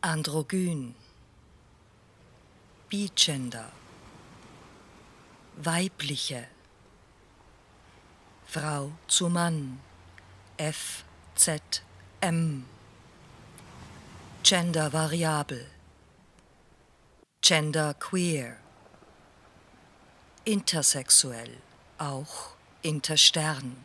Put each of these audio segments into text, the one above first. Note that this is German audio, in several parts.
Androgyn, Bigender, weibliche, Frau zu Mann, FZM, gendervariabel, genderqueer, intersexuell, auch interstern.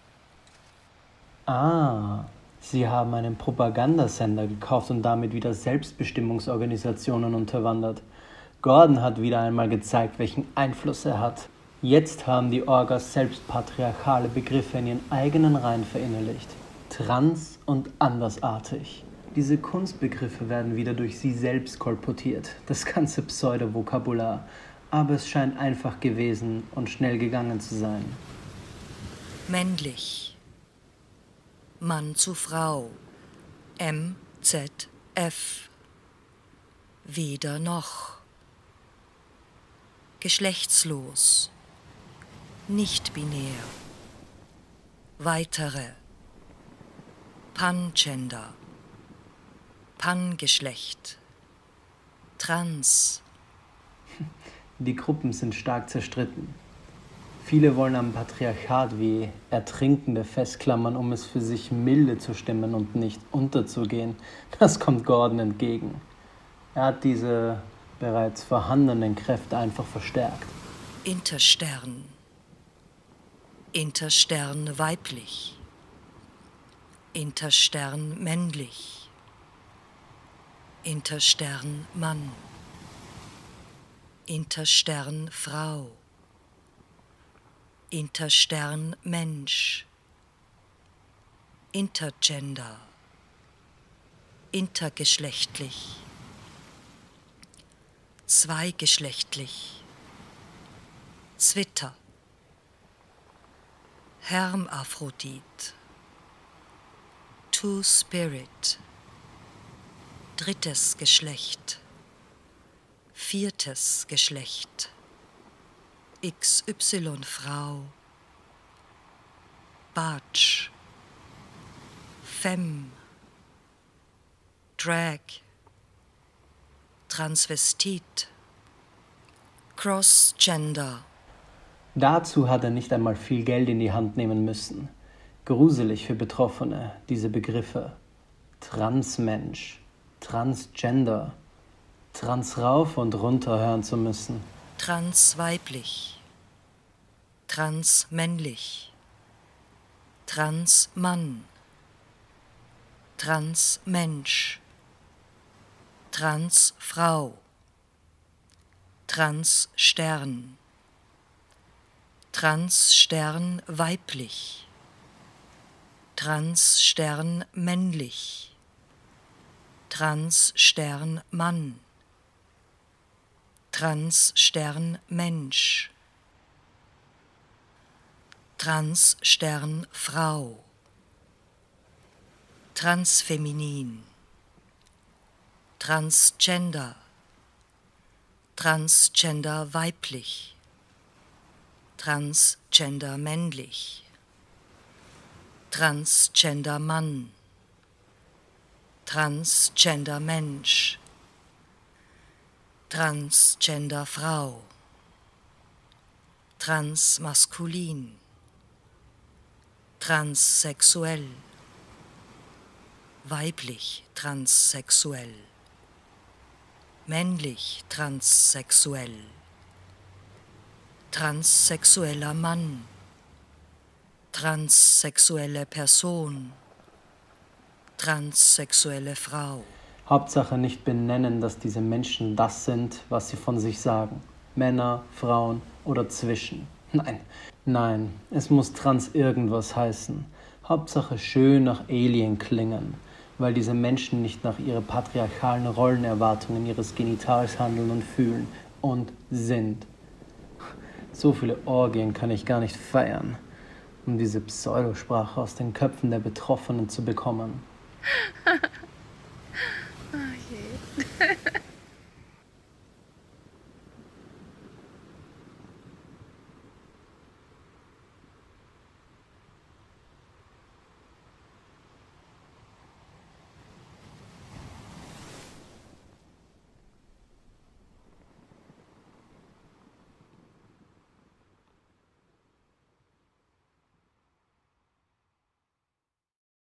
Ah, Sie haben einen Propagandasender gekauft und damit wieder Selbstbestimmungsorganisationen unterwandert. Gordon hat wieder einmal gezeigt, welchen Einfluss er hat. Jetzt haben die Orgas selbst patriarchale Begriffe in ihren eigenen Reihen verinnerlicht. Trans und andersartig. Diese Kunstbegriffe werden wieder durch sie selbst kolportiert, das ganze Pseudo-Vokabular. Aber es scheint einfach gewesen und schnell gegangen zu sein. Männlich, Mann zu Frau, MZF, weder noch. Geschlechtslos, nicht binär, weitere, Pangender, Pangeschlecht, Trans. Die Gruppen sind stark zerstritten. Viele wollen am Patriarchat wie Ertrinkende festklammern, um es für sich milde zu stimmen und nicht unterzugehen. Das kommt Gordon entgegen. Er hat diese bereits vorhandenen Kräfte einfach verstärkt. Interstern, Interstern weiblich, Interstern männlich, Interstern Mann, Interstern Frau, Interstern Mensch, Intergender, intergeschlechtlich, zweigeschlechtlich, Zwitter, Hermaphrodit, Two-Spirit, drittes Geschlecht, viertes Geschlecht, XY-Frau, Bartsch, Femme, Drag, Transvestit, Crossgender. Dazu hat er nicht einmal viel Geld in die Hand nehmen müssen. Gruselig für Betroffene, diese Begriffe. Transmensch, Transgender, Trans rauf und runter hören zu müssen. Transweiblich, transmännlich, Transmann, Transmensch, Transfrau, Transstern, Transstern weiblich, Transstern männlich, Transstern Mann, Transstern Mensch, Transstern Frau, Transfeminin, Transgender, Transgender weiblich, Transgender männlich, Transgender Mann, Transgender Mensch, Transgender Frau, transmaskulin, transsexuell, weiblich transsexuell, männlich transsexuell, transsexueller Mann, transsexuelle Person, transsexuelle Frau. Hauptsache nicht benennen, dass diese Menschen das sind, was sie von sich sagen. Männer, Frauen oder zwischen. Nein, es muss trans irgendwas heißen. Hauptsache schön nach Alien klingen, weil diese Menschen nicht nach ihren patriarchalen Rollenerwartungen ihres Genitals handeln und fühlen und sind. So viele Orgien kann ich gar nicht feiern, um diese Pseudosprache aus den Köpfen der Betroffenen zu bekommen.